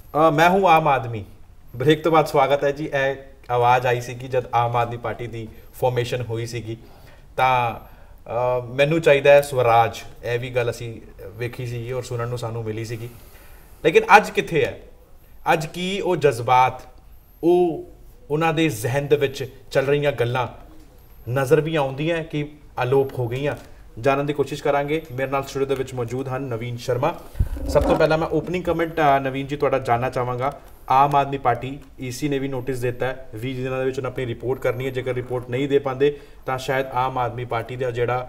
मैं हूँ आम आदमी। ब्रेक तो बाद स्वागत है जी। ਇਹ ਆਵਾਜ਼ ਆਈ ਸੀਗੀ ਜਦ ਆਮ ਆਦਮੀ ਪਾਰਟੀ ਦੀ ਫਾਰਮੇਸ਼ਨ ਹੋਈ ਸੀਗੀ ਤਾਂ ਮੈਨੂੰ ਚਾਹੀਦਾ ਹੈ ਸਵਰਾਜ, ਇਹ ਵੀ ਗੱਲ ਅਸੀਂ ਵੇਖੀ ਸੀਗੀ ਔਰ ਸੁਣਨ ਨੂੰ ਸਾਨੂੰ ਮਿਲੀ ਸੀਗੀ। ਲੇਕਿਨ ਅੱਜ ਕਿੱਥੇ ਹੈ? ਅੱਜ ਕੀ ਉਹ ਜਜ਼ਬਾਤ, ਉਹ ਉਹਨਾਂ ਦੇ ਜ਼ਹਿਨ ਦੇ ਵਿੱਚ ਚੱਲ ਰਹੀਆਂ ਗੱਲਾਂ ਨਜ਼ਰ ਵੀ ਆਉਂਦੀਆਂ ਕਿ ਅਲੋਪ ਹੋ ਗਈਆਂ? जानने की कोशिश करांगे। मेरे नाल स्टूडियो दे विच मौजूद हैं नवीन शर्मा। सब तो पहला मैं ओपनिंग कमेंट नवीन जी तुहाडा जानना चाहांगा। आम आदमी पार्टी ईसी ने भी नोटिस दिता है 20 दिनों दे विच उन्हें अपनी रिपोर्ट करनी है। जेकर रिपोर्ट नहीं दे पाते तो शायद आम आदमी पार्टी का जिहड़ा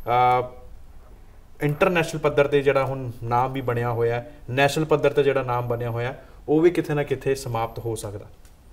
इंटरनैशनल पद्धर ते जिहड़ा हुण नाम भी बनिया होया है, नैशनल पद्धर ते जिहड़ा नाम बनिया होया वो भी किथे ना किथे समाप्त हो सकदा।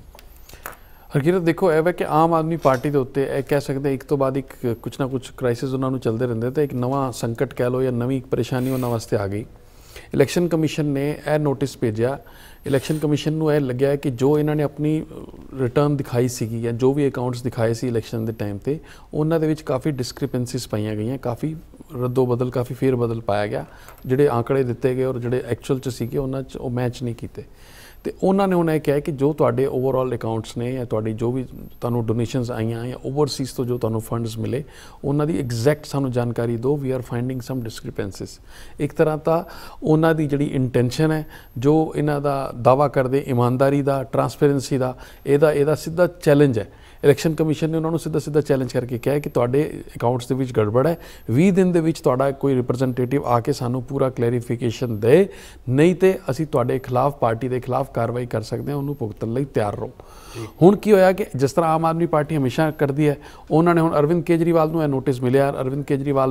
हरकीरत देखो ਇਹ ਵਾ ਕਿ ਆਮ ਆਦਮੀ ਪਾਰਟੀ ਦੇ ਉੱਤੇ ਇਹ ਕਹਿ ਸਕਦੇ ਇੱਕ ਤੋਂ ਬਾਅਦ ਇੱਕ ਕੁਛ ਨਾ ਕੁਛ ਕ੍ਰਾਈਸਿਸ ਉਹਨਾਂ ਨੂੰ ਚੱਲਦੇ ਰਹਿੰਦੇ ਤੇ ਇੱਕ ਨਵਾਂ ਸੰਕਟ ਕਹਿ ਲਓ ਜਾਂ ਨਵੀਂ ਇੱਕ ਪਰੇਸ਼ਾਨੀ ਉਹਨਾਂ ਵਾਸਤੇ ਆ ਗਈ। ਇਲੈਕਸ਼ਨ ਕਮਿਸ਼ਨ ਨੇ ਇਹ ਨੋਟਿਸ ਭੇਜਿਆ। ਇਲੈਕਸ਼ਨ ਕਮਿਸ਼ਨ ਨੂੰ ਇਹ ਲੱਗਿਆ ਕਿ ਜੋ ਇਹਨਾਂ ਨੇ ਆਪਣੀ ਰਿਟਰਨ ਦਿਖਾਈ ਸੀਗੀ ਜਾਂ ਜੋ ਵੀ ਅਕਾਊਂਟਸ ਦਿਖਾਏ ਸੀ ਇਲੈਕਸ਼ਨ ਦੇ ਟਾਈਮ ਤੇ ਉਹਨਾਂ ਦੇ ਵਿੱਚ ਕਾਫੀ ਡਿਸਕ੍ਰਿਪੈਂਸੀਜ਼ ਪਾਈਆਂ ਗਈਆਂ, ਕਾਫੀ ਰੱਦੋ ਬਦਲ, ਕਾਫੀ ਫੇਰ ਬਦਲ ਪਾਇਆ ਗਿਆ। ਜਿਹੜੇ ਆંકੜੇ ਦਿੱਤੇ ਗਏ ਔਰ ਜਿਹੜੇ ਐਕਚੁਅਲ 'ਚ ਸੀਗੇ ਉਹਨਾਂ 'ਚ ਉਹ ਮੈਚ ਨਹੀਂ ਕੀਤੇ। तो उन्होंने ਹੁਣ ਇਹ ਕਿਹਾ ਕਿ ਜੋ ਤੁਹਾਡੇ ਓਵਰਆਲ ਅਕਾਊਂਟਸ ਨੇ ਜਾਂ ਤੁਹਾਡੀ ਜੋ ਵੀ ਤੁਹਾਨੂੰ ਡੋਨੇਸ਼ਨਸ ਆਈਆਂ ਜਾਂ ਓਵਰਸੀਜ਼ ਤੋਂ ਜੋ ਤੁਹਾਨੂੰ ਫੰਡਸ ਮਿਲੇ ਉਹਨਾਂ ਦੀ ਐਗਜ਼ੈਕਟ ਸਾਨੂੰ ਜਾਣਕਾਰੀ ਦਿਓ। We are finding some discrepancies. ਇੱਕ ਤਰ੍ਹਾਂ ਤਾਂ ਉਹਨਾਂ ਦੀ ਜਿਹੜੀ ਇੰਟੈਂਸ਼ਨ ਹੈ, ਜੋ ਇਹਨਾਂ ਦਾ ਦਾਅਵਾ ਕਰਦੇ ਇਮਾਨਦਾਰੀ ਦਾ, ਟਰਾਂਸਪੇਰੈਂਸੀ ਦਾ, ਇਹਦਾ ਸਿੱਧਾ ਚੈਲੰਜ ਹੈ। ਇਲੈਕਸ਼ਨ ਕਮਿਸ਼ਨ ਨੇ ਉਹਨਾਂ ਨੂੰ ਸਿੱਧਾ ਚੈਲੰਜ ਕਰਕੇ ਕਿਹਾ ਕਿ ਤੁਹਾਡੇ ਅਕਾਊਂਟਸ ਦੇ ਵਿੱਚ ਗੜਬੜ ਹੈ। 20 ਦਿਨ ਦੇ ਵਿੱਚ ਤੁਹਾਡਾ ਕੋਈ ਰਿਪਰੈਜ਼ੈਂਟੇਟਿਵ ਆ ਕੇ ਸਾਨੂੰ ਪੂਰਾ ਕਲੈਰੀਫਿਕੇਸ਼ਨ ਦੇ, ਨਹੀਂ ਤੇ ਅਸੀਂ ਤੁਹਾਡੇ ਖਿਲਾਫ, ਪਾਰਟੀ ਦੇ ਖਿਲਾਫ ਕਾਰਵਾਈ ਕਰ ਸਕਦੇ ਹਾਂ। ਉਹਨੂੰ ਭੁਗਤਣ ਲਈ ਤਿਆਰ ਰਹੋ। ਹੁਣ ਕੀ ਹੋਇਆ ਕਿ ਜਿਸ ਤਰ੍ਹਾਂ ਆਮ ਆਦਮੀ ਪਾਰਟੀ ਹਮੇਸ਼ਾ ਕਰਦੀ ਹੈ, ਉਹਨਾਂ ਨੇ ਹੁਣ ਅਰਵਿੰਦ ਕੇਜਰੀਵਾਲ ਨੂੰ ਇਹ ਨੋਟਿਸ ਮਿਲਿਆ। ਅਰਵਿੰਦ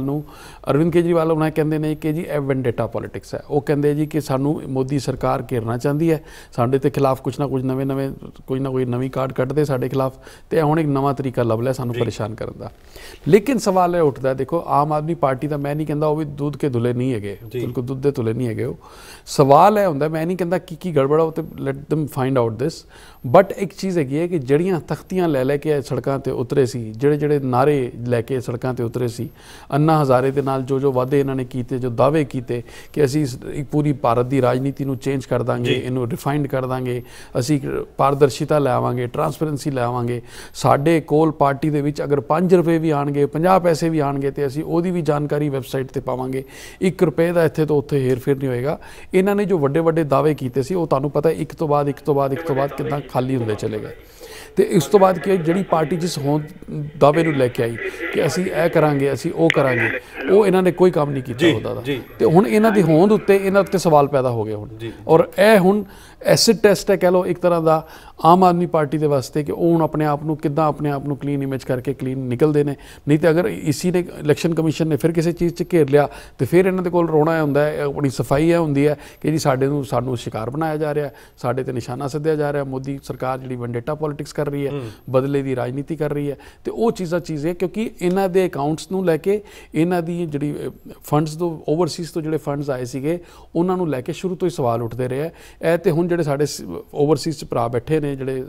ਕੇਜਰੀਵਾਲ ਉਹਨਾਂ ਕਹਿੰਦੇ ਨੇ ਕਿ ਜੀ ਇਹ ਵੈਂਡੇਟਾ ਪੋਲੀਟਿਕਸ ਹੈ। ਉਹ ਕਹਿੰਦੇ ਜੀ ਕਿ ਸਾਨੂੰ ਮੋਦੀ ਸਰਕਾਰ ਘੇਰਨਾ ਚਾਹੁੰਦੀ ਹੈ, ਸਾਡੇ ਤੇ ਖਿਲਾਫ ਕੁਛ ਨਾ ਕੁਛ ਨਵੇਂ ਕੋਈ ਨਾ ਕੋਈ ਨਵੀਂ ਕਾਰਡ ਕੱਢਦੇ ਸਾਡੇ ਖਿਲਾਫ ਤੇ ਹੁਣ ਇੱਕ ਨਵਾਂ ਤਰੀਕਾ ਲੱਭ ਲਿਆ ਸਾਨੂੰ ਪਰੇਸ਼ਾਨ ਕਰਨ ਦਾ। ਲੇਕਿਨ ਸਵਾਲ ਇਹ ਉੱਠਦਾ, ਦੇਖੋ ਆਮ ਆਦਮੀ ਪਾਰਟੀ ਦਾ ਮੈਂ ਨਹੀਂ ਕਹਿੰਦਾ ਉਹ ਵੀ ਦੁੱਧ ਕੇ ਧੁਲੇ ਨਹੀਂ ਹੈਗੇ, ਬਿਲਕੁਲ ਦੁੱਧ ਦੇ ਧੁਲੇ ਨਹੀਂ ਹੈਗੇ ਉਹ। ਸਵਾਲ ਇਹ ਹੁੰਦਾ, ਮੈਂ ਨਹੀਂ ਕਹਿੰਦਾ ਕੀ ਗੜਬੜ ਆ, ਉਹ ਤੇ ਲੈਟ ਦਮ ਫਾਈਂਡ ਆਊਟ ਦਿਸ। ਬਟ ਇੱਕ ਚੀਜ਼ ਹੈਗੀ ਹੈ ਕਿ ਜਿਹੜੀਆਂ ਤਖਤੀਆਂ ਲੈ ਕੇ ਸੜਕਾਂ ਤੇ ਉਤਰੇ ਸੀ, ਜਿਹੜੇ ਨਾਰੇ ਲੈ ਕੇ ਸੜਕਾਂ ਤੇ ਉਤਰੇ ਸੀ, ਅੰਨਾ ਹਜ਼ਾਰੇ ਦੇ ਨਾਲ ਜੋ ਵਾਅਦੇ ਇਹਨਾਂ ਨੇ ਕੀਤੇ, ਜੋ ਦਾਅਵੇ ਕੀਤੇ ਕਿ ਅਸੀਂ ਇੱਕ ਪੂਰੀ ਭਾਰਤ ਦੀ ਰਾਜਨੀਤੀ ਨੂੰ ਚੇਂਜ ਕਰ ਦਾਂਗੇ, ਇਹਨੂੰ ਰਿਫਾਈਨਡ ਕਰ ਦਾਂਗੇ, ਅਸੀਂ ਪਾਰਦਰਸ਼ਿਤਾ ਲੈ ਆਵਾਂਗੇ, ਟਰਾਂਸਪੇਰੈਂਸੀ ਲੈ ਆਵਾਂਗੇ। ਸਾਡੇ ਕੋਲ ਪਾਰਟੀ ਦੇ ਵਿੱਚ ਅਗਰ 5 ਰੁਪਏ ਵੀ ਆਣਗੇ, 50 ਪੈਸੇ ਵੀ ਆਣਗੇ ਤੇ ਅਸੀਂ ਉਹਦੀ ਵੀ ਜਾਣਕਾਰੀ ਵੈਬਸਾਈਟ ਤੇ ਪਾਵਾਂਗੇ। 1 ਰੁਪਏ ਦਾ ਇੱਥੇ ਤੋਂ ਉੱਥੇ ਹੇਰ ਫੇਰ ਨਹੀਂ ਹੋਏਗਾ। ਇਹਨਾਂ ਨੇ ਜੋ ਵੱਡੇ ਦਾਅਵੇ ਕੀਤੇ ਸੀ ਉਹ ਤੁਹਾਨੂੰ ਪਤਾ ਇੱਕ ਤੋਂ ਬਾਅਦ ਕਿੱਦਾਂ ਖਾਲੀ ਹੁੰਦੇ ਚਲੇ ਗਏ। ਤੇ ਇਸ ਤੋਂ ਬਾਅਦ ਕੀ ਜਿਹੜੀ ਪਾਰਟੀ ਜਿਸ ਹੋਂਦ ਦਾਅਵੇ ਨੂੰ ਲੈ ਕੇ ਆਈ ਕਿ ਅਸੀਂ ਇਹ ਕਰਾਂਗੇ, ਅਸੀਂ ਉਹ ਕਰਾਂਗੇ, ਉਹ ਇਹਨਾਂ ਨੇ ਕੋਈ ਕੰਮ ਨਹੀਂ ਕੀਤਾ ਉਹਦਾ ਦਾ। ਤੇ ਹੁਣ ਇਹਨਾਂ ਦੀ ਹੋਂਦ ਉੱਤੇ ਇਹਨਾਂ ਉੱਤੇ ਸਵਾਲ ਪੈਦਾ ਹੋ ਗਏ ਹੁਣ। ਔਰ ਇਹ ਹੁਣ ਐਸਿਡ ਟੈਸਟ ਹੈ ਕਹਿ ਲਓ ਇੱਕ ਤਰ੍ਹਾਂ ਦਾ ਆਮ ਆਦਮੀ ਪਾਰਟੀ ਦੇ ਵਾਸਤੇ ਕਿ ਉਹ ਹੁਣ ਆਪਣੇ ਆਪ ਨੂੰ ਕਲੀਨ ਇਮੇਜ ਕਰਕੇ ਕਲੀਨ ਨਿਕਲਦੇ ਨੇ। ਨਹੀਂ ਤੇ ਅਗਰ ਇਸੀ ਨੇ ਇਲੈਕਸ਼ਨ ਕਮਿਸ਼ਨ ਨੇ ਫਿਰ ਕਿਸੇ ਚੀਜ਼ 'ਚ ਘੇਰ ਲਿਆ ਤੇ ਫਿਰ ਇਹਨਾਂ ਦੇ ਕੋਲ ਰੋਣਾ ਹੁੰਦਾ ਹੈ, ਆਪਣੀ ਸਫਾਈ ਇਹ ਹੁੰਦੀ ਹੈ ਕਿ ਜੀ ਸਾਨੂੰ ਸ਼ਿਕਾਰ ਬਣਾਇਆ ਜਾ ਰਿਹਾ, ਸਾਡੇ ਤੇ ਨਿਸ਼ਾਨਾ ਸੱਦਿਆ ਜਾ ਰਿਹਾ। ਮੋਦੀ ਸਰਕਾਰ ਜਿਹੜੀ ਵੈਂਡੇਟਾ ਪੋਲੀਟਿਕਸ ਕਰ ਰਹੀ ਹੈ, ਬਦਲੇ ਦੀ ਰਾਜਨੀਤੀ ਕਰ ਰਹੀ ਹੈ। ਤੇ ਉਹ ਚੀਜ਼ ਹੈ ਕਿਉਂਕਿ ਇਹਨਾਂ ਦੇ ਅਕਾਊਂਟਸ ਨੂੰ ਲੈ ਕੇ, ਇਹਨਾਂ ਦੀ ਜਿਹੜੀ ਫੰਡਸ ਤੋਂ ਓਵਰਸੀਜ਼ ਤੋਂ ਜਿਹੜੇ ਫੰਡਸ ਆਏ ਸੀਗੇ ਉਹਨਾਂ ਨੂੰ ਲੈ ਕੇ ਸ਼ੁਰੂ ਤੋਂ ਹੀ ਸਵਾਲ ਉੱਠਦੇ ਰਹੇ। ਇਹ ਤੇ ਹੁਣ ਜਿਹੜੇ ਸਾਡੇ ਓਵਰਸੀਜ਼ 'ਚ ਭਰਾ ਬੈਠੇ ਨੇ, ਜਿਹੜੇ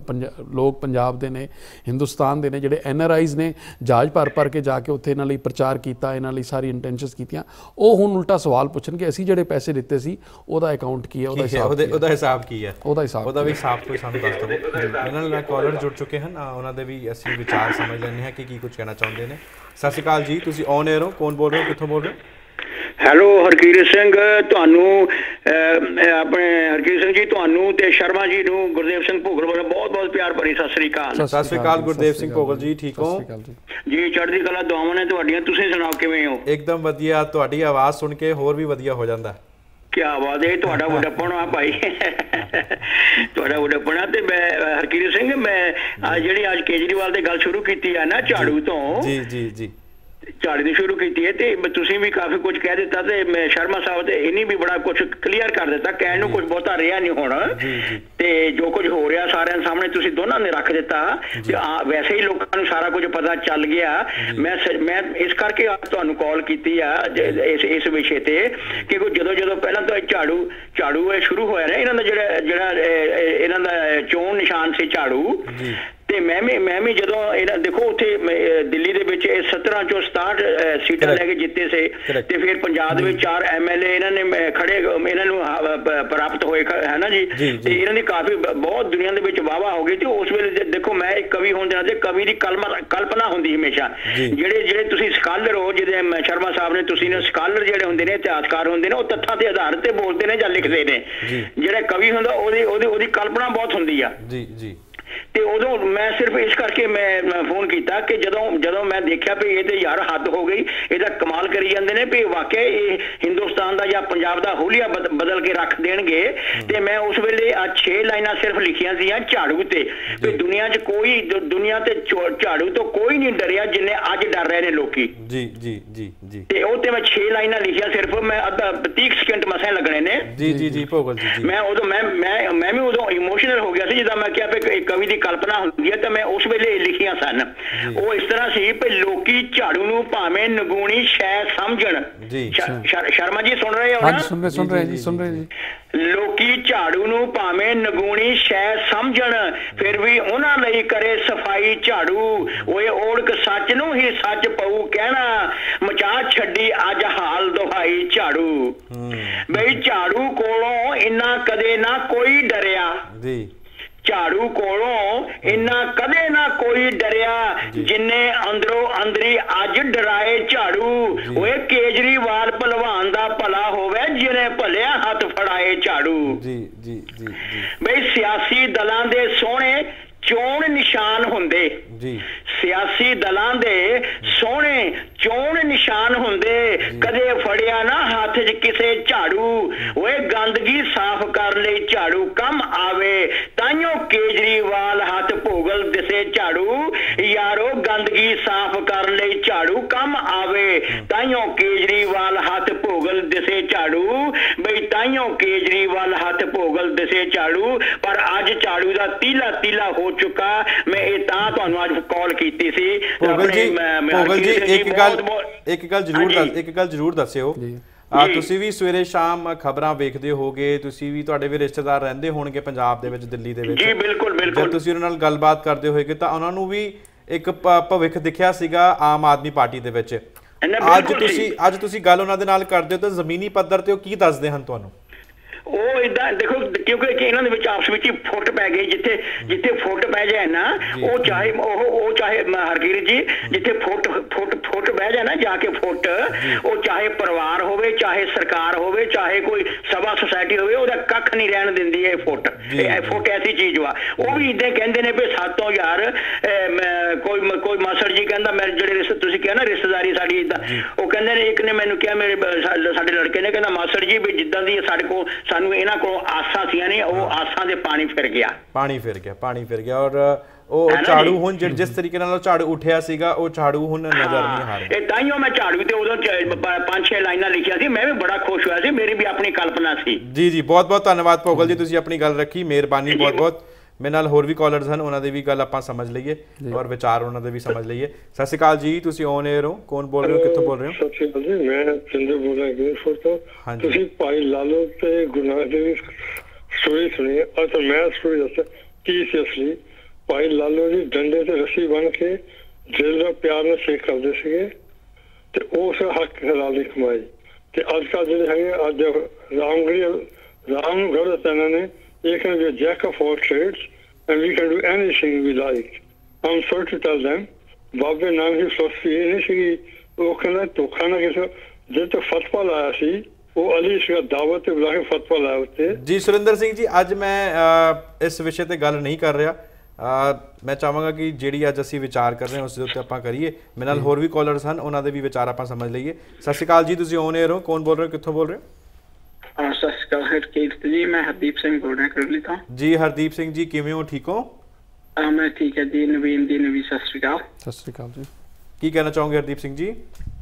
ਲੋਕ ਪੰਜਾਬ ਦੇ ਨੇ, ਹਿੰਦੁਸਤਾਨ ਦੇ ਨੇ, ਜਿਹੜੇ NRIs ਨੇ, ਜਹਾਜ਼ ਭਰ ਕੇ ਜਾ ਕੇ ਉੱਥੇ ਇਹਨਾਂ ਲਈ ਪ੍ਰਚਾਰ ਕੀਤਾ, ਇਹਨਾਂ ਲਈ ਸਾਰੀ ਇੰਟੈਂਸ਼ਨਸ ਕੀਤੀਆਂ, ਉਹ ਹੁਣ ਉਲਟਾ ਸਵਾਲ ਪੁੱਛਣ ਕਿ ਅਸੀਂ ਜਿਹੜੇ ਪੈਸੇ ਦਿੱਤੇ ਸੀ ਉਹਦਾ ਅਕਾਊਂਟ ਕੀ ਹੈ, ਉਹਦਾ ਹਿਸਾਬ ਕੀ ਹੈ, ਉਹਦਾ ਵੀ ਹਿਸਾਬ ਕੋਈ ਸਾਨੂੰ ਦੱਸ ਦਿਓ। ਇਹਨਾਂ ਨਾਲ ਕਾਲਰ ਜੁੜ ਚੁੱਕੇ ਹਨ, ਉਹਨਾਂ ਦੇ ਵੀ ਅਸੀਂ ਵਿਚਾਰ ਸਮਝ ਲੈਂਦੇ ਹਾਂ ਕਿ ਕੀ ਕੁਝ ਕਹਿਣਾ ਚਾਹੁੰਦੇ ਨੇ। ਸਤਿ ਸ਼੍ਰੀ ਅਕਾਲ ਜੀ, ਤੁਸੀਂ ਔਨ 에ਅਰ ਹੋ, ਕੌਣ ਬੋਲ ਰਹੇ ਹੋ, ਕਿੱਥੋਂ ਬੋਲ ਰਹੇ ਹੋ? ਹੈਲੋ ਹਰਕੀਰਤ ਸਿੰਘ, ਤੁਹਾਨੂੰ ਆਪਣੇ ਹਰਕੀਰਤ ਸਿੰਘ ਜੀ ਤੁਹਾਨੂੰ ਤੇ ਸ਼ਰਮਾ ਜੀ ਨੂੰ ਗੁਰਦੇਵ ਸਿੰਘ ਭੋਗਲ ਵੱਲੋਂ ਬਹੁਤ ਪਿਆਰ ਭਰੀ ਸਤਿ ਸ੍ਰੀ ਅਕਾਲ। ਸਤਿ ਸ਼੍ਰੀ ਅਕਾਲ ਗੁਰਦੇਵ ਸਿੰਘ ਭੋਗਲ ਜੀ, ਠੀਕ ਹੋ ਜੀ? ਚੜ੍ਹਦੀ ਕਲਾ, ਦੁਆਵਾਂ ਨੇ ਤੁਹਾਡੀਆਂ। ਤੁਸੀਂ ਸੁਣਾਓ ਕਿਵੇਂ ਹੋ? ਇੱਕਦਮ ਵਧੀਆ, ਤੁਹਾਡੀ ਆਵਾਜ਼ ਸੁਣ ਕੇ ਹੋਰ ਵੀ ਵਧੀਆ ਹੋ ਜਾਂਦਾ। ਕਿਆ ਬਾਤ ਹੈ, ਤੁਹਾਡਾ ਵਡੱਪਣ ਆ ਭਾਈ, ਤੁਹਾਡਾ ਵਡੱਪਣ ਆ। ਤੇ ਮੈਂ ਹਰਕੀਰਤ ਸਿੰਘ, ਮੈਂ ਜਿਹੜੀ ਅੱਜ ਕੇਜਰੀਵਾਲ ਦੀ ਗੱਲ ਸ਼ੁਰੂ ਕੀਤੀ ਆ ਨਾ ਝਾੜੂ ਤੋਂ, ਜੀ ਝਾੜੂ ਦੀ ਸ਼ੁਰੂ ਕੀਤੀ ਹੈ ਤੇ ਤੁਸੀਂ ਵੀ ਕਾਫੀ ਕੁਝ ਕਹਿ ਦਿੱਤਾ ਤੇ ਮੈਂ ਸ਼ਰਮਾ ਸਾਹਿਬ ਤੇ ਇਹਨੇ ਵੀ ਬੜਾ ਕੁਝ ਕਲੀਅਰ ਕਰ ਦਿੱਤਾ, ਕਹਿਣ ਨੂੰ ਕੁਝ ਬਹੁਤਾ ਰਿਹਾ ਨਹੀਂ ਹੁਣ। ਤੇ ਜੋ ਕੁਝ ਹੋ ਰਿਹਾ ਸਾਰਿਆਂ ਦੇ ਸਾਹਮਣੇ ਤੁਸੀਂ ਦੋਨਾਂ ਨੇ ਰੱਖ ਦਿੱਤਾ। ਵੈਸੇ ਹੀ ਲੋਕਾਂ ਨੂੰ ਸਾਰਾ ਕੁਝ ਪਤਾ ਚੱਲ ਗਿਆ। ਮੈਂ ਇਸ ਕਰਕੇ ਤੁਹਾਨੂੰ ਕਾਲ ਕੀਤੀ ਆ ਇਸ ਵਿਸ਼ੇ ਤੇ ਕਿ ਜਦੋਂ ਪਹਿਲਾਂ ਤਾਂ ਝਾੜੂ ਇਹ ਸ਼ੁਰੂ ਹੋਇਆ ਨਾ, ਇਹਨਾਂ ਦਾ ਜਿਹੜਾ ਇਹਨਾਂ ਦਾ ਚੋਣ ਨਿਸ਼ਾਨ ਸੀ ਝਾੜੂ। ਤੇ ਮੈਂ ਵੀ ਜਦੋਂ ਇਹਨਾਂ ਦੇਖੋ ਉੱਥੇ ਦਿੱਲੀ ਦੇ ਵਿੱਚ 17 ਚੋਂ 67 ਸੀਟਾਂ ਲੈ ਕੇ ਜਿੱਤੇ ਸੀ ਤੇ ਫਿਰ ਪੰਜਾਬ ਦੇ ਵਿੱਚ 4 MLA ਇਹਨਾਂ ਨੇ ਖੜੇ ਇਹਨਾਂ ਨੂੰ ਪ੍ਰਾਪਤ ਹੋਏ ਹੈ ਨਾ ਜੀ, ਤੇ ਇਹਨਾਂ ਦੀ ਕਾਫੀ ਬਹੁਤ ਦੁਨੀਆ ਦੇ ਵਿੱਚ ਵਾਹਵਾ ਹੋ ਗਈ। ਤੇ ਉਸ ਵੇਲੇ ਦੇਖੋ ਮੈਂ ਇੱਕ ਕਵੀ ਹੋਣ ਦੇ ਨਾਤੇ ਕਵੀ ਦੀ ਕਲਪਨਾ ਹੁੰਦੀ ਹਮੇਸ਼ਾ, ਜਿਹੜੇ ਤੁਸੀਂ ਸਕਾਲਰ ਹੋ, ਜਿਹਦੇ ਸ਼ਰਮਾ ਸਾਹਿਬ ਨੇ ਤੁਸੀਂ ਨੇ ਸਕਾਲਰ ਜਿਹੜੇ ਹੁੰਦੇ ਨੇ ਇਤਿਹਾਸਕਾਰ ਹੁੰਦੇ ਨੇ ਉਹ ਤੱਥਾਂ ਦੇ ਆਧਾਰ ਤੇ ਬੋਲਦੇ ਨੇ ਜਾਂ ਲਿਖਦੇ ਨੇ। ਜਿਹੜਾ ਕਵੀ ਹੁੰਦਾ ਉਹਦੀ ਕਲਪਨਾ ਬਹੁਤ ਹੁੰਦੀ ਆ ਜੀ ਜੀ। ਤੇ ਉਦੋਂ ਮੈਂ ਸਿਰਫ ਇਸ ਕਰਕੇ ਮੈਂ ਫੋਨ ਕੀਤਾ ਕਿ ਜਦੋਂ ਮੈਂ ਦੇਖਿਆ ਵੀ ਇਹ ਤੇ ਯਾਰ ਹੱਦ ਹੋ ਗਈ, ਇਹਦਾ ਕਮਾਲ ਕਰੀ ਜਾਂਦੇ ਨੇ ਵੀ ਵਾਕਿਆ ਇਹ ਹਿੰਦੁਸਤਾਨ ਦਾ ਜਾਂ ਪੰਜਾਬ ਦਾ ਹੁਲੀਆ ਬਦਲ ਕੇ ਰੱਖ ਦੇਣਗੇ। ਤੇ ਮੈਂ ਉਸ ਵੇਲੇ 6 ਲਾਈਨਾਂ ਸਿਰਫ ਲਿਖੀਆਂ ਸੀਆਂ ਝਾੜੂ ਤੇ, ਵੀ ਦੁਨੀਆ ਤੇ ਝਾੜੂ ਤੋਂ ਕੋਈ ਨਹੀਂ ਡਰਿਆ ਜਿੰਨੇ ਅੱਜ ਡਰ ਰਹੇ ਨੇ ਲੋਕੀ ਜੀ ਜੀ ਜੀ ਜੀ। ਤੇ ਉਹ ਤੇ ਮੈਂ 6 ਲਾਈਨਾਂ ਲਿਖੀਆਂ ਸਿਰਫ, ਮੈਂ ਅੱਧਾ 30 ਸਕਿੰਟ ਮਸਾਂ ਲੱਗਣੇ ਨੇ ਜੀ ਜੀ ਜੀ ਭੋਗਲ ਜੀ। ਮੈਂ ਉਦੋਂ ਮੈਂ ਵੀ ਉਦੋਂ ਇਮੋਸ਼ਨਲ ਹੋ ਗਿਆ ਸੀ ਜਿੱਦਾਂ ਮੈਂ ਕਿਹਾ ਵੀ ਕਵੀ ਦੀ ਕਲਪਨਾ ਹੁੰਦੀ ਹੈ, ਤਾਂ ਮੈਂ ਉਸ ਵੇਲੇ ਲਿਖੀਆਂ ਸਨ। ਉਹ ਇਸ ਤਰ੍ਹਾਂ ਸੀ ਕਿ ਲੋਕੀ ਝਾੜੂ ਨੂੰ ਭਾਵੇਂ ਨਗੂਣੀ ਸ਼ੈ ਸਮਝਣ ਜੀ। ਸ਼ਰਮਾ ਜੀ ਸੁਣ ਰਹੇ ਹੋ ਨਾ? ਸੁਣ ਰਹੇ ਜੀ। ਲੋਕੀ ਝਾੜੂ ਨੂੰ ਭਾਵੇਂ ਨਗੂਣੀ ਸ਼ੈ ਸਮਝਣ, ਫਿਰ ਵੀ ਉਹਨਾਂ ਲਈ ਕਰੇ ਸਫਾਈ ਝਾੜੂ। ਓਏ ਓੜਕ ਸੱਚ ਨੂੰ ਹੀ ਸੱਚ ਪਊ ਕਹਿਣਾ, ਮਚਾ ਛੱਡੀ ਅੱਜ ਹਾਲ ਦੁਹਾਈ ਝਾੜੂ। ਬਈ ਝਾੜੂ ਕੋਲੋਂ ਇੰਨਾ ਕਦੇ ਨਾ ਕੋਈ ਡਰਿਆ ਜੀ, ਝਾੜੂ ਕੋਲੋਂ ਇੰਨਾ ਕਦੇ ਨਾ ਕੋਈ ਡਰਿਆ ਜਿੰਨੇ ਅੰਦਰੋਂ ਅੰਦਰੀ ਅੱਜ ਡਰਾਏ ਝਾੜੂ। ਓਏ ਕੇਜਰੀਵਾਲ ਭਲਵਾਨ ਦਾ ਭਲਾ ਹੋਵੇ ਜਿਹਨੇ ਭਲਿਆ ਹੱਥ ਫੜਾਏ ਝਾੜੂ ਜੀ ਜੀ ਜੀ। ਬਈ ਸਿਆਸੀ ਦਲਾਂ ਦੇ ਸੋਹਣੇ ਚੋਣ ਨਿਸ਼ਾਨ ਹੁੰਦੇ ਜੀ, ਸਿਆਸੀ ਦਲਾਂ ਦੇ ਸੋਹਣੇ ਚੋਣ ਨਿਸ਼ਾਨ ਹੁੰਦੇ, ਕਦੇ ਫੜਿਆ ਨਾ ਹੱਥ 'ਚ ਕਿਸੇ ਝਾੜੂ। ਓਏ ਗੰਦਗੀ ਸਾਫ਼ ਕਰ ਲਈ ਝਾੜੂ ਕੰਮ ਆਵੇ, ਤਾਈਓ ਕੇਜਰੀਵਾਲ ਹੱਥ ਭੋਗਲ ਦਿਸੇ ਝਾੜੂ। ਯਾਰੋ ਗੰਦਗੀ ਸਾਫ਼ ਕਰ ਲਈ ਝਾੜੂ ਕੰਮ ਆਵੇ, ਤਾਈਓ ਕੇਜਰੀਵਾਲ ਹੱਥ ਭੋਗਲ ਦਿਸੇ ਝਾੜੂ। ਬਈ ਤਾਈਓ ਕੇਜਰੀਵਾਲ ਹੱਥ ਭੋਗਲ ਦਿਸੇ ਝਾੜੂ। ਪਰ ਅੱਜ ਝਾੜੂ ਦਾ ਤੀਲਾ ਹੋ ਚੁੱਕਾ। ਮੈਂ ਇਹ ਤਾਂ ਤੁਹਾਨੂੰ ਅੱਜ ਕਾਲ ਕੀਤੀ ਸੀ। ਭੋਗਲ ਜੀ ਇੱਕ ਗੱਲ ਜ਼ਰੂਰ ਦੱਸਿਓ, ਤੁਸੀਂ ਵੀ ਸਵੇਰੇ ਸ਼ਾਮ ਖਬਰਾਂ ਵੇਖਦੇ ਹੋਗੇ, ਤੁਸੀਂ ਵੀ ਤੁਹਾਡੇ ਵੀ ਰਿਸ਼ਤੇਦਾਰ ਰਹਿੰਦੇ ਹੋਣਗੇ ਪੰਜਾਬ ਦੇ ਵਿੱਚ, ਦਿੱਲੀ ਦੇ ਵਿੱਚ ਜੀ। ਬਿਲਕੁਲ ਜਦ ਤੁਸੀਂ ਉਹਨਾਂ ਨਾਲ ਗੱਲਬਾਤ ਕਰਦੇ ਹੋਏਗੇ ਤਾਂ ਉਹਨਾਂ ਨੂੰ ਵੀ ਇੱਕ ਭਵਿੱਖ ਦਿਖਿਆ ਸੀਗਾ ਆਮ ਆਦਮੀ ਪਾਰਟੀ ਦੇ ਵਿੱਚ। ਅੱਜ ਤੁਸੀਂ ਗੱਲ ਉਹਨਾਂ ਦੇ ਨਾਲ ਕਰਦੇ ਹੋ ਤਾਂ ਜ਼ਮੀਨੀ ਪੱਧਰ ਤੇ ਉਹ ਕੀ ਦੱਸਦੇ ਹਨ ਤੁਹਾਨੂੰ? ਉਹ ਇਦਾਂ ਦੇਖੋ, ਕਿਉਂਕਿ ਇਹਨਾਂ ਦੇ ਵਿੱਚ ਆਪਸ ਵਿੱਚ ਫੁੱਟ ਪੈ ਗਈ। ਜਿੱਥੇ ਫੁੱਟ ਪੈ ਜਾਏ ਨਾ, ਉਹ ਚਾਹੇ ਹਰਕੀਰਤ ਜੀ, ਜਿੱਥੇ ਫੁੱਟ ਬਹਿ ਜਾਏ ਨਾ ਜਾ ਕੇ ਫੁੱਟ, ਉਹ ਚਾਹੇ ਪਰਿਵਾਰ ਹੋਵੇ, ਚਾਹੇ ਸਰਕਾਰ ਹੋਵੇ, ਚਾਹੇ ਕੋਈ ਸਭਾ ਸੁਸਾਇਟੀ ਹੋਵੇ, ਉਹਦਾ ਕੱਖ ਨਹੀਂ ਰਹਿਣ ਦਿੰਦੀ ਇਹ ਫੁੱਟ। ਫੁੱਟ ਐਸੀ ਚੀਜ਼ ਵਾ। ਉਹ ਵੀ ਇਦਾਂ ਕਹਿੰਦੇ ਨੇ ਵੀ ਸਾਤੋਂ ਯਾਰ ਕੋਈ ਮਾਸੜ ਜੀ ਕਹਿੰਦਾ, ਮੈਂ ਜਿਹੜੇ ਤੁਸੀਂ ਕਿਹਾ ਨਾ ਰਿਸ਼ਤੇਦਾਰੀ ਸਾਡੀ ਇਦਾਂ, ਉਹ ਕਹਿੰਦੇ ਨੇ, ਇੱਕ ਨੇ ਮੈਨੂੰ ਕਿਹਾ, ਸਾਡੇ ਲੜਕੇ ਨੇ, ਕਹਿੰਦਾ ਮਾਸੜ ਜੀ ਵੀ ਜਿੱਦਾਂ ਦੀ ਸਾਡੇ ਕੋਲ ਸਾਨੂੰ ਇਹਨਾਂ ਕੋਲ ਆਸਾਂ ਸੀਆਂ ਨੇ, ਉਹ ਆਸਾਂ ਦੇ ਪਾਣੀ ਫਿਰ ਗਿਆ। ਔਰ ਉਹ ਝਾੜੂ ਹੁਣ ਜਿਸ ਤਰੀਕੇ ਨਾਲ ਝਾੜੂ ਉੱਠਿਆ ਸੀਗਾ, ਉਹ ਝਾੜੂ ਹੁਣ ਨਜ਼ਰ ਨਹੀਂ ਆ ਰਿਹਾ। ਇਹ ਤਾਈਓ ਮੈਂ ਝਾੜੂ ਤੇ ਉਦੋਂ 5-6 ਲਾਈਨਾਂ ਲਿਖਿਆ ਸੀ। ਮੈਂ ਵੀ ਬੜਾ ਖੁਸ਼ ਹੋਇਆ ਸੀ, ਮੇਰੀ ਵੀ ਆਪਣੀ ਕਲਪਨਾ ਸੀ ਜੀ। ਬਹੁਤ ਧੰਨਵਾਦ ਭੋਗਲ ਜੀ, ਤੁਸੀਂ ਆਪਣੀ ਗੱਲ ਰੱਖੀ, ਮਿਹਰਬਾਨੀ ਬਹੁਤ। ਮੇਰੇ ਨਾਲ ਹੋਰ ਵੀ ਕਾਲਰਸ ਹਨ, ਉਹਨਾਂ ਦੇ ਵੀ ਗੱਲ ਆਪਾਂ ਸਮਝ ਲਈਏ ਔਰ ਵਿਚਾਰ ਉਹਨਾਂ ਦੇ ਵੀ ਸਮਝ ਲਈਏ। ਸਤਿ ਸ਼੍ਰੀ ਅਕਾਲ ਜੀ, ਤੁਸੀਂ ਔਨ 에ਅਰ ਹੋ, ਕੌਣ ਬੋਲ ਰਹੇ ਹੋ, ਕਿੱਥੋਂ ਬੋਲ ਰਹੇ ਹੋ? ਸਤਿ ਸ਼੍ਰੀ ਅਕਾਲ ਜੀ, ਮੈਂ ਚੰਦਰ ਬੋਲ ਰਿਹਾ ਗੇਰਫੋਰ ਤੋਂ। ਤੁਸੀਂ ਭਾਈ ਲਾਲੋ ਤੇ ਗੁਰਨਾਮ ਦੀ ਸਟੋਰੀ ਸੁਣੀ, ਅਤੇ ਮੈਂ ਸਟੋਰੀ ਦੱਸਾਂ ਕੀ ਸੀ। ਅਸਲੀ ਭਾਈ ਲਾਲੋ ਜੀ ਡੰਡੇ ਤੇ ਰੱਸੀ ਬਣ ਕੇ ਜੇਲ੍ਹ ਦਾ ਪਿਆਰ ਨਾਲ ਸੇਕ ਕਰਦੇ ਸੀਗੇ ਤੇ ਉਸ ਹੱਕ ਹਲਾਲ ਦੀ ਕਮਾਈ। ਤੇ ਅੱਜ ਕੱਲ੍ਹ ਜਿਹੜੇ ਹੈਗੇ ਅੱਜ ਰਾਮਗੜ੍ਹ ਸੈਨਾ ਨੇ they can be a jack of all trades and we can do anything we like. I'm sorry to tell them, ਬਾਬੇ ਨਾਮ ਦੀ ਫਿਲਾਸਫੀ ਇਹ ਨਹੀਂ ਸੀਗੀ, ਉਹ ਕਹਿੰਦਾ ਧੋਖਾ ਨਾ ਕਿਸੇ ਜੇ ਤੋਂ ਫਤਵਾ ਲਾਇਆ ਸੀ, ਉਹ ਅਲੀ ਸੀਗਾ ਦਾਵਤ ਤੇ ਬੁਲਾ ਕੇ ਫਤਵਾ ਲਾਇਆ ਉੱਤੇ ਜੀ। ਸੁਰਿੰਦਰ ਸਿੰਘ ਜੀ, ਅੱਜ ਮੈਂ ਇਸ ਵਿਸ਼ੇ ਤੇ ਗੱਲ ਨਹੀਂ ਕਰ ਰਿਹਾ। ਮੈਂ ਚਾਹਾਂਗਾ ਕਿ ਜਿਹੜੀ ਅੱਜ ਅਸੀਂ ਵਿਚਾਰ ਕਰ ਰਹੇ ਹਾਂ ਉਸ ਦੇ ਉੱਤੇ ਆਪਾਂ ਕਰੀਏ। ਮੇਰੇ ਨਾਲ ਹੋਰ ਵੀ ਕਾਲਰਸ ਹਨ, ਉਹਨਾਂ ਦੇ ਵੀ ਵਿਚਾਰ ਆਪਾਂ ਸਮਝ ਲਈਏ। ਸਤਿ ਸ਼੍ਰੀ ਅਕਾਲ ਜੀ, ਤੁਸੀਂ ਔਨ 에ਅਰ ਹੋ, ਕੌਣ ਬੋਲ ਰਹੇ ਹੋ, ਕਿੱਥੋਂ ਬੋਲ ਰਹੇ ਹੋ? ਸਤਿ ਸ਼੍ਰੀ ਅਕਾਲ ਹਰਕੀਰਤ ਜੀ, ਮੈਂ ਹਰਦੀਪ ਸਿੰਘ ਬੋਲ ਰਿਹਾ ਕਰਲੀ ਤੋਂ ਜੀ। ਹਰਦੀਪ ਸਿੰਘ ਜੀ, ਕਿਵੇਂ ਹੋ, ਠੀਕ ਹੋ? ਮੈਂ ਠੀਕ ਹੈ ਜੀ। ਨਵੀਨ ਜੀ, ਨਵੀਂ ਸਤਿ ਸ਼੍ਰੀ ਅਕਾਲ। ਸਤਿ ਸ਼੍ਰੀ ਅਕਾਲ ਜੀ। ਕੀ ਕਹਿਣਾ ਚਾਹੋਗੇ ਹਰਦੀਪ ਸਿੰਘ ਜੀ?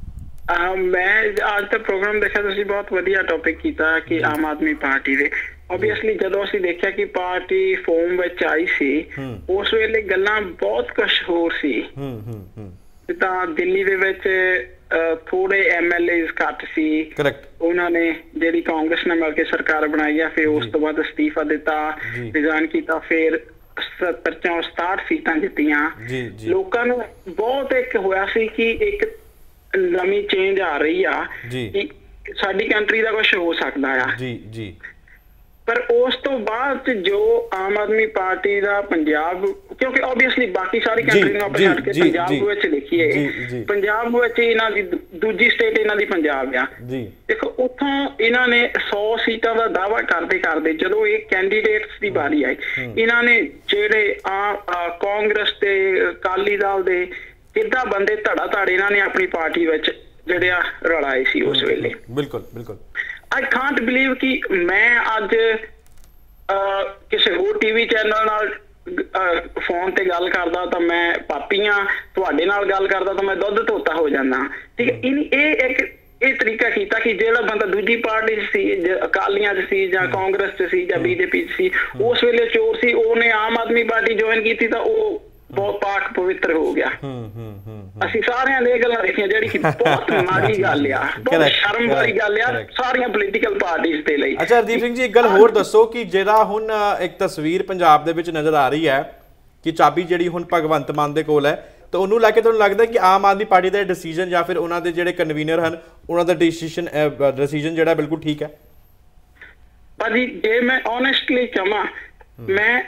ਮੈਂ ਅੱਜ ਦਾ ਪ੍ਰੋਗਰਾਮ ਦੇਖਿਆ, ਤੁਸੀਂ ਬਹੁਤ ਵਧੀਆ ਟੌਪਿਕ ਕੀਤਾ ਕਿ ਆਮ ਆਦਮੀ ਪਾਰਟੀ ਦੇ। ਓਬਵੀਅਸਲੀ ਜਦੋਂ ਅਸੀਂ ਦੇਖਿਆ ਕਿ ਪਾਰਟੀ ਫੋਰਮ ਵਿੱਚ ਆਈ ਸੀ, ਉਸ ਵੇਲੇ ਗੱਲਾਂ ਬਹੁਤ ਕੁਛ ਹੋਰ ਸੀ। ਜਿੱਦਾਂ ਦਿੱਲੀ ਦੇ ਵਿੱਚ ਥੋੜੇ MLAs ਘੱਟ ਸੀ, ਉਹਨਾਂ ਨੇ ਜਿਹੜੀ ਕਾਂਗਰਸ ਨਾਲ ਮਿਲ ਕੇ ਸਰਕਾਰ ਬਣਾਈ ਆ, ਫਿਰ ਉਸ ਤੋਂ ਬਾਅਦ ਅਸਤੀਫਾ ਦਿੱਤਾ, ਰਿਜ਼ਾਈਨ ਕੀਤਾ, ਫਿਰ 77 ਚੋਂ 67 ਸੀਟਾਂ ਜਿੱਤੀਆਂ, ਲੋਕਾਂ ਨੂੰ ਬਹੁਤ ਇੱਕ ਹੋਇਆ ਸੀ ਕਿ ਇੱਕ ਨਵੀਂ ਚੇਂਜ ਆ ਰਹੀ ਆ ਕਿ ਸਾਡੀ ਕੰਟਰੀ ਦਾ ਕੁਝ ਹੋ ਸਕਦਾ ਆ ਜੀ। ਪਰ ਉਸ ਤੋਂ ਬਾਅਦ ਜੋ ਆਮ ਆਦਮੀ ਪਾਰਟੀ ਦਾ ਪੰਜਾਬ, ਕਿਉਂਕਿ ਆਬਵੀਅਸਲੀ ਬਾਕੀ ਸਾਰੀ ਕੰਟਰੀ ਨੂੰ ਆਪਾਂ ਛੱਡ ਕੇ ਪੰਜਾਬ ਵਿੱਚ ਦੇਖੀਏ, ਪੰਜਾਬ ਵਿੱਚ ਇਹਨਾਂ ਦੀ ਦੂਜੀ ਸਟੇਟ ਇਹਨਾਂ ਦੀ ਪੰਜਾਬ ਆ। ਦੇਖੋ ਉੱਥੋਂ ਇਹਨਾਂ ਨੇ 100 ਸੀਟਾਂ ਦਾ ਦਾਅਵਾ ਕਰਦੇ ਕਰਦੇ ਜਦੋਂ ਇਹ ਕੈਂਡੀਡੇਟਸ ਦੀ ਵਾਰੀ ਆਈ, ਇਹਨਾਂ ਨੇ ਜਿਹੜੇ ਕਾਂਗਰਸ ਤੇ ਅਕਾਲੀ ਦਲ ਦੇ ਕਿੱਦਾਂ ਬੰਦੇ ਧੜਾ ਧੜ ਇਹਨਾਂ ਨੇ ਆਪਣੀ ਪਾਰਟੀ ਵਿੱਚ ਜਿਹੜੇ ਆ ਰਲਾਏ ਸੀ ਉਸ ਵੇਲੇ। ਬਿਲਕੁਲ I can't believe ਕਿ ਮੈਂ ਅੱਜ ਕਿਸੇ ਹੋਰ ਟੀਵੀ ਚੈਨਲ ਨਾਲ ਫੋਨ ਤੇ ਗੱਲ ਕਰਦਾ ਤਾਂ ਮੈਂ ਪਾਪੀਆਂ, ਤੁਹਾਡੇ ਨਾਲ ਗੱਲ ਕਰਦਾ ਤਾਂ ਮੈਂ ਦੁੱਧ ਧੋਤਾ ਹੋ ਜਾਂਦਾ, ਠੀਕ ਹੈ। ਇਹ ਤਰੀਕਾ ਕੀਤਾ ਕਿ ਜਿਹੜਾ ਬੰਦਾ ਦੂਜੀ ਪਾਰਟੀ 'ਚ ਸੀ, ਅਕਾਲੀਆਂ 'ਚ ਸੀ ਜਾਂ ਕਾਂਗਰਸ 'ਚ ਸੀ ਜਾਂ BJP 'ਚ ਸੀ, ਉਸ ਵੇਲੇ ਚੋਰ ਸੀ, ਉਹਨੇ ਆਮ ਆਦਮੀ ਪਾਰਟੀ ਜੁਆਇਨ ਕੀਤੀ ਤਾਂ ਉਹ ਬਹੁਤ ਪਾਕ ਪਵਿੱਤਰ ਹੋ ਗਿਆ। ਅਸੀਂ ਸਾਰਿਆਂ ਨੇ ਇਹ ਗੱਲਾਂ ਦੇਖੀਆਂ, ਜਿਹੜੀ ਕਿ ਬਹੁਤ ਮਾੜੀ ਗੱਲ ਆ, ਬਹੁਤ ਸ਼ਰਮ ਵਾਲੀ ਗੱਲ ਆ ਸਾਰੀਆਂ ਪੋਲੀਟੀਕਲ ਪਾਰਟੀਆਂ ਦੇ ਲਈ। ਅੱਛਾ ਹਰਦੀਪ ਸਿੰਘ ਜੀ, ਇੱਕ ਗੱਲ ਹੋਰ ਦੱਸੋ ਕਿ ਜਿਹੜਾ ਹੁਣ ਇੱਕ ਤਸਵੀਰ ਪੰਜਾਬ ਦੇ ਵਿੱਚ ਨਜ਼ਰ ਆ ਰਹੀ ਹੈ ਕਿ ਚਾਬੀ ਜਿਹੜੀ ਹੁਣ ਭਗਵੰਤ ਮਾਨ ਦੇ ਕੋਲ ਹੈ, ਤਾਂ ਉਹਨੂੰ ਲੈ ਕੇ ਤੁਹਾਨੂੰ ਲੱਗਦਾ ਕਿ ਆਮ ਆਦਮੀ ਪਾਰਟੀ ਦਾ ਡਿਸੀਜਨ ਜਾਂ ਫਿਰ ਉਹਨਾਂ ਦੇ ਜਿਹੜੇ ਕਨਵੀਨਰ ਹਨ ਉਹਨਾਂ ਦਾ ਡਿਸੀਜਨ ਜਿਹੜਾ ਬਿਲਕੁਲ ਠੀਕ ਹੈ? ਭਾਜੀ ਜੇ ਮੈਂ ਓਨੈਸਟਲੀ ਕਹਾਂ, ਮੈਂ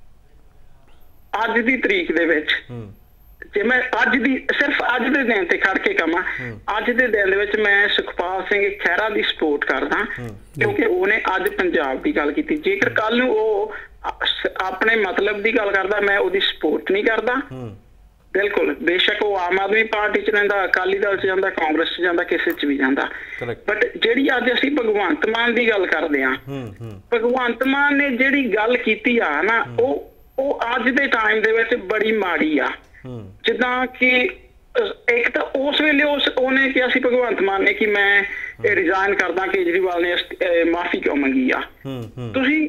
ਅੱਜ ਦੀ ਤਰੀਕ ਦੇ ਵਿੱਚ, ਜੇ ਮੈਂ ਸਿਰਫ ਅੱਜ ਦੇ ਦਿਨ ਤੇ ਖੜ ਕੇ ਕਹਾਂ, ਅੱਜ ਦੇ ਦਿਨ ਦੇ ਵਿੱਚ ਮੈਂ ਸੁਖਪਾਲ ਸਿੰਘ ਖਹਿਰਾ ਦੀ ਸਪੋਰਟ ਕਰਦਾ, ਕਿਉਂਕਿ ਉਹਨੇ ਅੱਜ ਪੰਜਾਬ ਦੀ ਗੱਲ ਕੀਤੀ। ਜੇਕਰ ਕੱਲ ਨੂੰ ਉਹ ਆਪਣੇ ਮਤਲਬ ਦੀ ਗੱਲ ਕਰਦਾ, ਮੈਂ ਉਹਦੀ ਸਪੋਰਟ ਨਹੀਂ ਕਰਦਾ। ਬਿਲਕੁਲ, ਬੇਸ਼ੱਕ ਉਹ ਆਮ ਆਦਮੀ ਪਾਰਟੀ 'ਚ ਰਹਿੰਦਾ, ਅਕਾਲੀ ਦਲ 'ਚ ਜਾਂਦਾ, ਕਾਂਗਰਸ 'ਚ ਜਾਂਦਾ, ਕਿਸੇ 'ਚ ਵੀ ਜਾਂਦਾ, ਬਟ ਜਿਹੜੀ ਅੱਜ ਅਸੀਂ ਭਗਵੰਤ ਮਾਨ ਦੀ ਗੱਲ ਕਰਦੇ ਹਾਂ, ਭਗਵੰਤ ਮਾਨ ਨੇ ਜਿਹੜੀ ਗੱਲ ਕੀਤੀ ਆ ਨਾ, ਉਹ ਅੱਜ ਦੇ ਟਾਈਮ ਦੇ ਵਿੱਚ ਬੜੀ ਮਾੜੀ ਆ। ਜਿੱਦਾਂ ਕਿ ਇੱਕ ਤਾਂ ਉਸ ਵੇਲੇ ਉਹਨੇ ਕਿਹਾ ਸੀ ਭਗਵੰਤ ਮਾਨ ਨੇ ਕਿ ਮੈਂ ਰਿਜ਼ਾਈਨ ਕਰਦਾ, ਕੇਜਰੀਵਾਲ ਨੇ ਮਾਫੀ ਕਿਉਂ ਮੰਗੀ ਆ। ਤੁਸੀਂ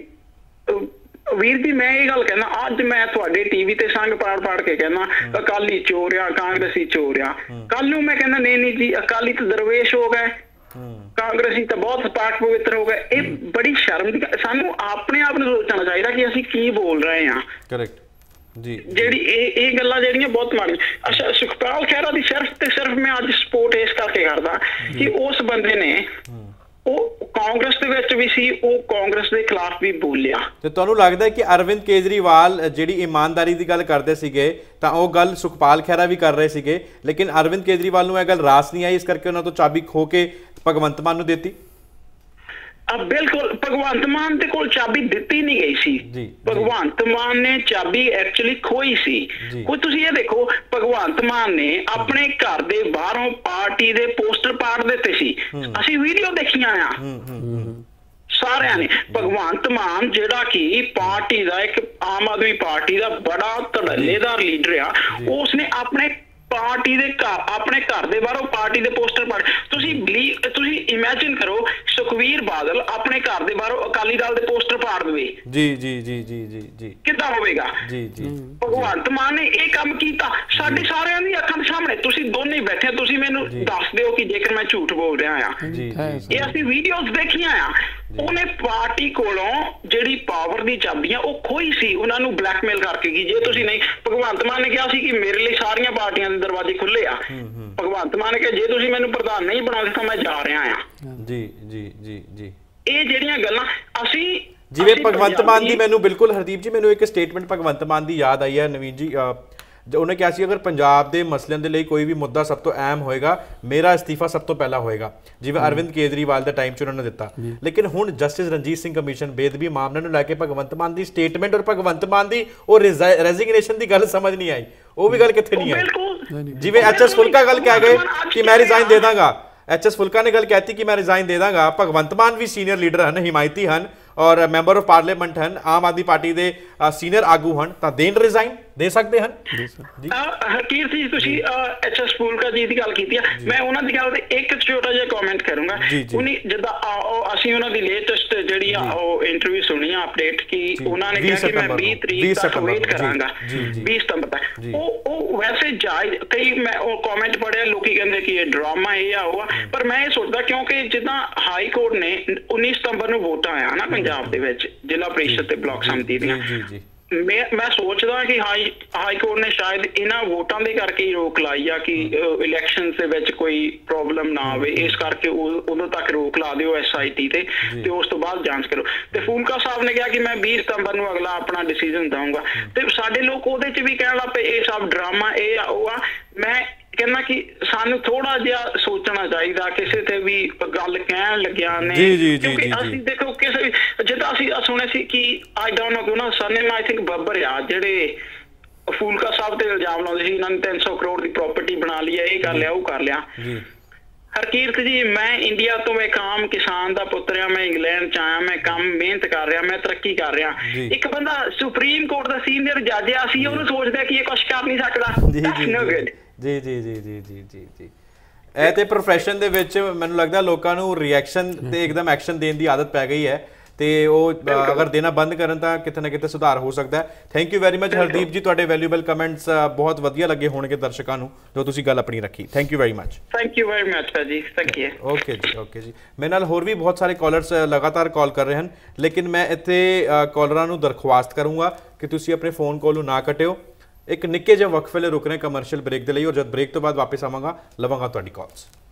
ਵੀਰ ਜੀ, ਮੈਂ ਇਹ ਗੱਲ ਕਹਿੰਦਾ, ਅੱਜ ਮੈਂ ਤੁਹਾਡੇ ਟੀਵੀ ਤੇ ਸੰਗ ਪਾੜ ਕੇ ਕਹਿੰਦਾ ਅਕਾਲੀ ਚੋਰ ਆ, ਕਾਂਗਰਸੀ ਚੋਰ ਆ, ਕੱਲ ਨੂੰ ਮੈਂ ਕਹਿੰਦਾ ਨਹੀਂ ਜੀ ਅਕਾਲੀ ਤਾਂ ਦਰਵੇਸ਼ ਹੋ ਗਏ, ਕਾਂਗਰਸੀ ਤਾਂ ਬਹੁਤ ਪਾਕ ਪਵਿੱਤਰ ਹੋ ਗਏ। ਇਹ ਬੜੀ ਸ਼ਰਮ ਦੀ, ਸਾਨੂੰ ਆਪਣੇ ਆਪ ਨੂੰ ਸੋਚਣਾ ਚਾਹੀਦਾ ਕਿ ਅਸੀਂ ਕੀ ਬੋਲ ਰਹੇ ਹਾਂ। ਕਰੈਕਟ ਜੀ, ਜਿਹੜੀ ਇਹ ਗੱਲਾਂ ਜਿਹੜੀਆਂ ਬਹੁਤ ਮਾੜੀ। ਅੱਛਾ, ਸੁਖਪਾਲ ਖਹਿਰਾ ਦੀ ਸਿਰਫ ਮੈਂ ਅੱਜ ਸਪੋਰਟ ਇਸ ਕਰਕੇ ਕਰਦਾ ਕਿ ਉਸ ਬੰਦੇ ਨੇ, ਉਹ ਕਾਂਗਰਸ ਦੇ ਵਿੱਚ ਵੀ ਸੀ, ਉਹ ਕਾਂਗਰਸ ਦੇ ਖਿਲਾਫ ਵੀ ਬੋਲਿਆ। ਤੇ ਤੁਹਾਨੂੰ ਲੱਗਦਾ ਹੈ ਕਿ ਅਰਵਿੰਦ ਕੇਜਰੀਵਾਲ ਜਿਹੜੀ ਇਮਾਨਦਾਰੀ ਦੀ ਗੱਲ ਕਰਦੇ ਸੀਗੇ ਤਾਂ ਉਹ ਗੱਲ ਸੁਖਪਾਲ ਖਹਿਰਾ ਵੀ ਕਰ ਰਹੇ ਸੀਗੇ, ਲੇਕਿਨ ਅਰਵਿੰਦ ਕੇਜਰੀਵਾਲ ਨੂੰ ਇਹ ਗੱਲ ਰਾਸ ਨਹੀਂ ਆਈ, ਇਸ ਕਰਕੇ ਉਹਨਾਂ ਤੋਂ ਚਾਬੀ ਖੋ ਕੇ ਭਗਵੰਤ ਮਾਨ ਨੂੰ ਦਿੱਤੀ? ਬਿਲਕੁਲ, ਭਗਵੰਤ ਮਾਨ ਦੇ ਕੋਲ ਚਾਬੀ ਦਿੱਤੀ ਨਹੀਂ ਗਈ ਸੀ, ਭਗਵੰਤ ਮਾਨ ਨੇ ਚਾਬੀ ਐਕਚੁਅਲੀ ਖੋਈ ਸੀ। ਕੋਈ ਤੁਸੀਂ ਇਹ ਦੇਖੋ, ਭਗਵੰਤ ਮਾਨ ਨੇ ਆਪਣੇ ਘਰ ਦੇ ਬਾਹਰੋਂ ਪਾਰਟੀ ਦੇ ਪੋਸਟਰ ਪਾੜ ਦਿੱਤੇ ਸੀ, ਅਸੀਂ ਵੀਡੀਓ ਦੇਖੀਆਂ ਆ ਸਾਰਿਆਂ ਨੇ। ਭਗਵੰਤ ਮਾਨ ਜਿਹੜਾ ਕਿ ਪਾਰਟੀ ਦਾ, ਇੱਕ ਆਮ ਆਦਮੀ ਪਾਰਟੀ ਦਾ ਬੜਾ ਧੜੱਲੇਦਾਰ ਲੀਡਰ ਆ, ਉਸਨੇ ਆਪਣੇ ਪਾਰਟੀ ਦੇ ਘਰ, ਆਪਣੇ ਘਰ ਦੇ ਬਾਹਰੋਂ ਪਾਰਟੀ ਦੇ ਪੋਸਟਰ ਪਾੜ। ਤੁਸੀਂ ਇਮੇਜਿਨ ਕਰੋ, ਸੁਖਵੀਰ ਬਾਦਲ ਆਪਣੇ ਘਰ ਦੇ ਬਾਹਰੋਂ ਅਕਾਲੀ ਦਲ ਦੇ ਪੋਸਟਰ ਪਾੜ ਦੇਵੇ, ਜੀ ਕਿੱਦਾਂ ਹੋਵੇਗਾ? ਭਗਵੰਤ ਮਾਨ ਨੇ ਇਹ ਕੰਮ ਕੀਤਾ ਸਾਡੇ ਸਾਰਿਆਂ ਦੀ ਅੱਖਾਂ ਦੇ ਸਾਹਮਣੇ। ਤੁਸੀਂ ਦੋਨੇ ਬੈਠੇ, ਤੁਸੀਂ ਮੈਨੂੰ ਦੱਸ ਦਿਓ ਕਿ ਜੇਕਰ ਮੈਂ ਝੂਠ ਬੋਲ ਰਿਹਾ ਆ। ਇਹ ਅਸੀਂ ਵੀਡੀਓਜ਼ ਦੇਖੀਆਂ ਆ। ਉਹਨੇ ਪਾਰਟੀ ਕੋਲੋਂ ਜਿਹੜੀ ਪਾਵਰ ਦੀ ਚਾਬੀਆਂ ਉਹ ਖੋਈ ਸੀ, ਉਹਨਾਂ ਨੂੰ ਬਲੈਕਮੇਲ ਕਰਕੇ ਕਿ ਜੇ ਤੁਸੀਂ ਨਹੀਂ, ਭਗਵੰਤ ਮਾਨ ਨੇ ਕਿਹਾ ਸੀ ਕਿ ਮੇਰੇ ਲਈ ਸਾਰੀਆਂ ਪਾਰਟੀਆਂ ਦੇ ਦਰਵਾਜ਼ੇ ਖੁੱਲੇ ਆ। ਭਗਵੰਤ ਮਾਨ ਨੇ ਕਿਹਾ ਜੇ ਤੁਸੀਂ ਮੈਨੂੰ ਪ੍ਰਧਾਨ ਨਹੀਂ ਬਣਾਉਂਦੇ ਤਾਂ ਮੈਂ ਜਾ ਰਿਹਾ ਆ। ਜੀ ਇਹ ਜਿਹੜੀਆਂ ਗੱਲਾਂ ਅਸੀਂ, ਜਿਵੇਂ ਭਗਵੰਤ ਮਾਨ ਦੀ, ਮੈਨੂੰ ਬਿਲਕੁਲ ਹਰਦੀਪ ਜੀ, ਮੈਨੂੰ ਇੱਕ ਸਟੇਟਮੈਂਟ ਭਗਵੰਤ ਮਾਨ ਦੀ ਯਾਦ ਆਈ ਹੈ ਨਵੀਨ ਜੀ, ਉਹਨੇ ਕਿਹਾ ਸੀ ਅਗਰ ਪੰਜਾਬ ਦੇ ਮਸਲਿਆਂ ਦੇ ਲਈ ਕੋਈ ਵੀ ਮੁੱਦਾ ਸਭ ਤੋਂ ਅਹਿਮ ਹੋਏਗਾ, ਮੇਰਾ ਅਸਤੀਫਾ ਸਭ ਤੋਂ ਪਹਿਲਾਂ ਹੋਏਗਾ, ਜਿਵੇਂ ਅਰਵਿੰਦ ਕੇਜਰੀਵਾਲ ਦੇ ਟਾਈਮ 'ਚ ਉਹਨਾਂ ਨੇ ਦਿੱਤਾ। ਲੇਕਿਨ ਹੁਣ ਜਸਟਿਸ ਰਣਜੀਤ ਸਿੰਘ ਕਮਿਸ਼ਨ ਬੇਅਦਬੀ ਮਾਮਲੇ ਨੂੰ ਲੈ ਕੇ ਭਗਵੰਤ ਮਾਨ ਦੀ ਸਟੇਟਮੈਂਟ ਔਰ ਭਗਵੰਤ ਮਾਨ ਦੀ ਉਹ ਰੈਜ਼ਿਗਨੇਸ਼ਨ ਦੀ ਗੱਲ ਸਮਝ ਨਹੀਂ ਆਈ। ਉਹ ਵੀ ਗੱਲ ਕਿੱਥੇ ਨਹੀਂ ਆਈ? ਜਿਵੇਂ HS ਫੁਲਕਾ ਗੱਲ ਕਹਿ ਗਏ ਕਿ ਮੈਂ ਰਿਜ਼ਾਈਨ ਦੇ ਦਾਂਗਾ, HS ਫੁਲਕਾ ਨੇ ਗੱਲ ਕਹਿਤੀ ਕਿ ਮੈਂ ਰਿਜ਼ਾਈਨ ਦੇ ਦਾਂਗਾ। ਭਗਵੰਤ ਮਾਨ ਵੀ ਸੀਨੀਅਰ ਲੀਡਰ ਹਨ, ਹਿਮਾਇਤੀ ਹਨ ਔਰ ਮੈਂਬਰ ਆਫ ਪਾਰਲੀਮੈਂਟ ਹਨ, ਆਮ ਆਦਮੀ ਪਾਰਟੀ ਦੇ ਸੀਨੀਅਰ ਆਗੂ ਹਨ, ਤਾਂ ਦੇਣ ਰਿਜ਼ਾਈਨ ਦੇ ਸਕਦੇ ਹਨ। ਹਰਕੀਰ ਜੀ, ਤੁਸੀਂ HS ਫੁਲਕਾ ਜੀ ਦੀ ਗੱਲ ਕੀਤੀ ਆ, ਮੈਂ ਉਹਨਾਂ ਦੀ ਗੱਲ ਤੇ ਇੱਕ ਛੋਟਾ ਜਿਹਾ ਕਮੈਂਟ ਕਰੂੰਗਾ। ਉਹਨੇ ਜਿੱਦਾਂ ਅਸੀਂ ਉਹਨਾਂ ਦੀ ਲੇਟੈਸਟ ਜਿਹੜੀ ਆ ਉਹ ਇੰਟਰਵਿਊ ਸੁਣੀ ਆ, ਅਪਡੇਟ ਕੀ ਉਹਨਾਂ ਨੇ ਕਿਹਾ ਕਿ ਮੈਂ 20 ਤਰੀਕ ਤੱਕ ਵੇਟ ਕਰਾਂਗਾ, 20 ਸਤੰਬਰ ਤੱਕ। ਉਹ ਵੈਸੇ ਜਾਇਜ਼, ਕਈ ਮੈਂ ਉਹ ਕਮੈਂਟ ਪੜਿਆ, ਲੋਕੀ ਕਹਿੰਦੇ ਕਿ ਇਹ ਡਰਾਮਾ ਇਹ ਆ ਉਹ ਆ, ਪਰ ਮੈਂ ਇਹ ਸੋਚਦਾ ਕਿਉਂਕਿ ਜਿੱਦਾਂ ਹਾਈ ਕੋਰਟ ਨੇ 19 ਸਤੰਬਰ ਨੂੰ ਵੋਟਾਂ ਆਇਆ ਨਾ ਪੰਜਾਬ ਦੇ ਵਿੱਚ ਜ਼ਿਲ੍ਹਾ ਪ੍ਰੀਸ਼ਦ ਤੇ ਬਲਾਕ ਸੰਮਤੀ ਦੀਆਂ, ਮੈਂ ਸੋਚਦਾ ਕਿ ਹਾਈ ਕੋਰਟ ਨੇ ਸ਼ਾਇਦ ਇਹਨਾਂ ਵੋਟਾਂ ਦੇ ਕਰਕੇ ਹੀ ਰੋਕ ਲਾਈ ਆ ਕਿ ਇਲੈਕਸ਼ਨਸ ਦੇ ਵਿੱਚ ਕੋਈ ਪ੍ਰੋਬਲਮ ਨਾ ਆਵੇ, ਇਸ ਕਰਕੇ ਉਦੋਂ ਤੱਕ ਰੋਕ ਲਾ ਦਿਓ SIT ਤੇ ਉਸ ਤੋਂ ਬਾਅਦ ਜਾਂਚ ਕਰੋ। ਤੇ ਫੂਲਕਾ ਸਾਹਿਬ ਨੇ ਕਿਹਾ ਕਿ ਮੈਂ 20 ਸਤੰਬਰ ਨੂੰ ਅਗਲਾ ਆਪਣਾ ਡਿਸੀਜਨ ਦਊਂਗਾ, ਤੇ ਸਾਡੇ ਲੋਕ ਉਹਦੇ 'ਚ ਵੀ ਕਹਿਣ ਲੱਗ ਪਏ ਇਹ ਸਭ ਡਰਾਮਾ, ਇਹ ਉਹ ਆ। ਮੈਂ ਕਹਿੰਦਾ ਕਿ ਸਾਨੂੰ ਥੋੜਾ ਜਿਹਾ ਸੋਚਣਾ ਚਾਹੀਦਾ ਕਿਸੇ ਤੇ ਵੀ ਗੱਲ ਕਹਿਣ ਲੱਗਿਆ ਨੇ, ਕਿਉਂਕਿ ਅਸੀਂ ਦੇਖੋ ਕਿਸੇ ਜਿੱਦਾਂ ਅਸੀਂ ਸੁਣਿਆ ਸੀ ਕਿ ਆਈ ਡੋਨਟ ਨੋ ਕਿ ਉਹਨਾਂ ਦਾ ਸਰਨੇਮ ਆਈ ਥਿੰਕ ਬੱਬਰ ਆ, ਜਿਹੜੇ ਫੂਲਕਾ ਸਾਹਿਬ ਤੇ ਇਲਜ਼ਾਮ ਲਾਉਂਦੇ ਸੀ ਇਹਨਾਂ ਨੇ 300 ਕਰੋੜ ਦੀ ਪ੍ਰਾਪਰਟੀ ਬਣਾ ਲਈ ਹੈ, ਇਹ ਕਰ ਲਿਆ ਉਹ ਕਰ ਲਿਆ। ਹਰਕੀਰਤ ਜੀ, ਮੈਂ ਇੰਡੀਆ ਤੋਂ ਇੱਕ ਆਮ ਕਿਸਾਨ ਦਾ ਪੁੱਤਰ ਆ, ਮੈਂ ਇੰਗਲੈਂਡ ਚ ਆਇਆ, ਮੈਂ ਕੰਮ ਮਿਹਨਤ ਕਰ ਰਿਹਾ, ਮੈਂ ਤਰੱਕੀ ਕਰ ਰਿਹਾ। ਇੱਕ ਬੰਦਾ ਸੁਪਰੀਮ ਕੋਰਟ ਦਾ ਸੀਨੀਅਰ ਜੱਜ ਆ, ਅਸੀਂ ਉਹਨੂੰ ਸੋਚਦੇ ਕਿ ਇਹ ਕੁਛ ਕਰ ਨਹੀਂ ਸਕਦਾ। ਜੀ ਜੀ ਜੀ ਜੀ ਜੀ ਜੀ ਜੀ ਇਹ ਤੇ ਪ੍ਰੋਫੈਸ਼ਨ ਦੇ ਵਿੱਚ ਮੈਨੂੰ ਲੱਗਦਾ ਲੋਕਾਂ ਨੂੰ ਰਿਐਕਸ਼ਨ ਤੇ ਇੱਕਦਮ ਐਕਸ਼ਨ ਦੇਣ ਦੀ ਆਦਤ ਪੈ ਗਈ ਹੈ, ਤੇ ਉਹ ਅਗਰ ਦੇਣਾ ਬੰਦ ਕਰਨ ਤਾਂ ਕਿਤੇ ਨਾ ਕਿਤੇ ਸੁਧਾਰ ਹੋ ਸਕਦਾ ਹੈ। Thank you very much Hardeep ji, ਤੁਹਾਡੇ ਵੈਲਿਊਬਲ ਕਮੈਂਟਸ ਬਹੁਤ ਵਧੀਆ ਲੱਗੇ ਹੋਣਗੇ ਦਰਸ਼ਕਾਂ ਨੂੰ ਜੋ ਤੁਸੀਂ ਗੱਲ ਆਪਣੀ ਰੱਖੀ। Thank you very much. Thank you very much ji, thank you. Okay ji. ਮੇਰੇ ਨਾਲ ਹੋਰ ਵੀ ਬਹੁਤ ਸਾਰੇ ਕਾਲਰਸ ਲਗਾਤਾਰ ਕਾਲ ਕਰ ਰਹੇ ਹਨ, ਲੇਕਿਨ ਮੈਂ ਇੱਥੇ ਕਾਲਰਾਂ ਨੂੰ ਦਰਖਾਸਤ ਕਰੂੰਗਾ ਕਿ ਤੁਸੀਂ ਆਪਣੇ ਫੋਨ ਕਾਲ ਨੂੰ ਨਾ ਕੱਟਿਓ। ਇੱਕ ਨਿੱਕੇ ਜਿਹੇ ਵਕਫੇ ਲਈ ਰੁਕ ਰਹੇ ਕਮਰਸ਼ੀਅਲ ਬ੍ਰੇਕ ਦੇ ਲਈ, ਔਰ ਜਦ ਬ੍ਰੇਕ ਤੋਂ ਬਾਅਦ ਵਾਪਸ ਆਵਾਂਗਾ ਲਵਾਂਗਾ ਤੁਹਾਡੀ ਕਾਲਸ।